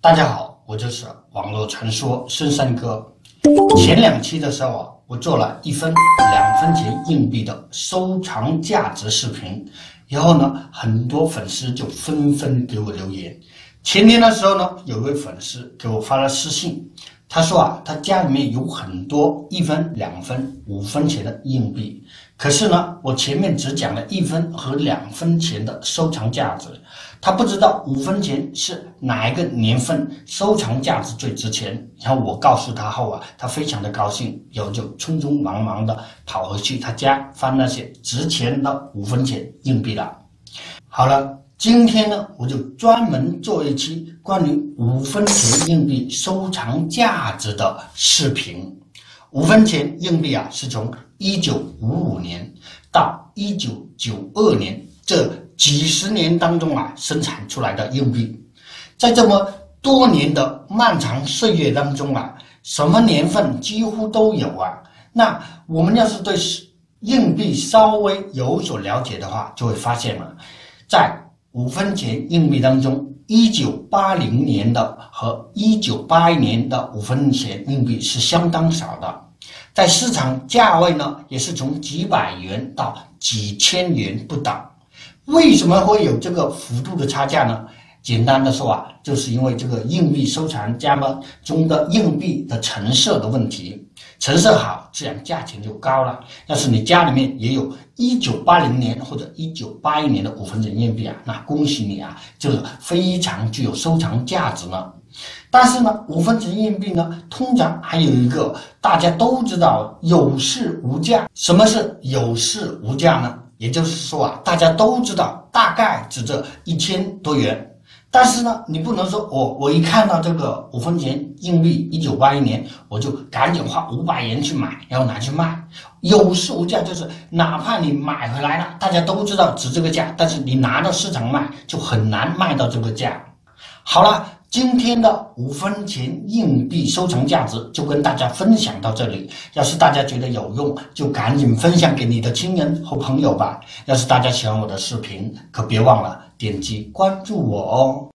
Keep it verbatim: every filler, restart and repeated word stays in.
大家好，我就是网络传说深山哥。前两期的时候啊，我做了一分、两分钱硬币的收藏价值视频，然后呢，很多粉丝就纷纷给我留言。前天的时候呢，有一位粉丝给我发了私信，他说啊，他家里面有很多一分、两分、五分钱的硬币，可是呢，我前面只讲了一分和两分钱的收藏价值，他不知道五分钱是哪一个年份收藏价值最值钱。然后我告诉他后啊，他非常的高兴，然后就匆匆忙忙的跑回去他家翻那些值钱的五分钱硬币了。好了。今天呢，我就专门做一期关于五分钱硬币收藏价值的视频。五分钱硬币啊，是从一九五五年到一九九二年这几十年当中啊生产出来的硬币。在这么多年的漫长岁月当中啊，什么年份几乎都有啊。那我们要是对硬币稍微有所了解的话，就会发现了，在五分钱硬币当中，一九八零年的和一九八一年的五分钱硬币是相当少的，在市场价位呢，也是从几百元到几千元不等。为什么会有这个幅度的差价呢？简单的说啊，就是因为这个硬币收藏家们中的硬币的成色的问题，成色好，自然价钱就高了。要是你家里面也有一九八零年或者一九八一年的五分钱硬币啊，那恭喜你啊，这个非常具有收藏价值呢。但是呢，五分钱硬币呢，通常还有一个大家都知道有市无价。什么是有市无价呢？也就是说啊，大家都知道大概值这一千多元。但是呢，你不能说我、哦、我一看到这个五分钱硬币一九八一年，我就赶紧花五百元去买，然后拿去卖。有市无价就是哪怕你买回来了，大家都知道值这个价，但是你拿到市场卖就很难卖到这个价。好了，今天的五分钱硬币收藏价值就跟大家分享到这里。要是大家觉得有用，就赶紧分享给你的亲人和朋友吧。要是大家喜欢我的视频，可别忘了点击关注我哦。